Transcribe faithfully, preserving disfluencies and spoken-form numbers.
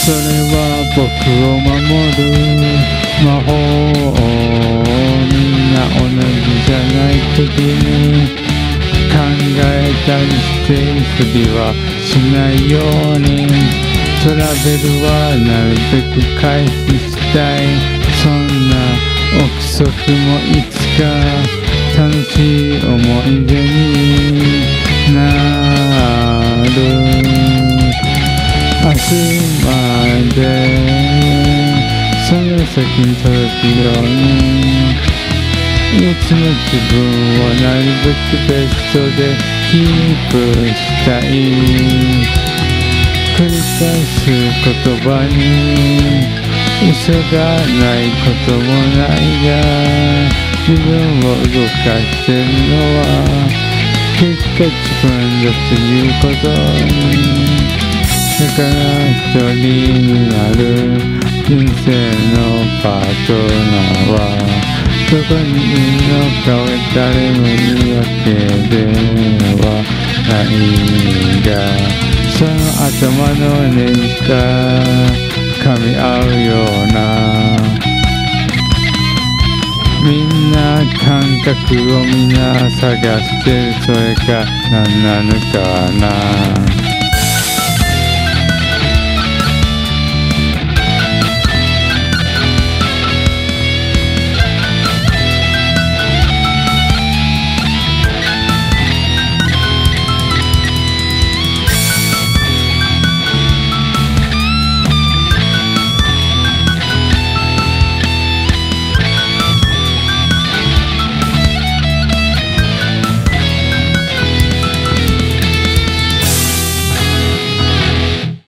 それは僕を守る魔法みんな同じじゃない時に考えたりして遊びはしないようにトラベルはなるべく回避したいそんな憶測もいつか楽しい思い出になる明日までその先に届くようにいつも自分をなるべくベストでキープしたい繰り返す言葉に嘘がないこともないが自分を動かしてるのは結果自分だということにだから一人になる人生のパートナーはどこにいるのかは誰もいるわけではないがその頭のネジが噛み合うようなみんな感覚をみんな探してるそれが何なのかな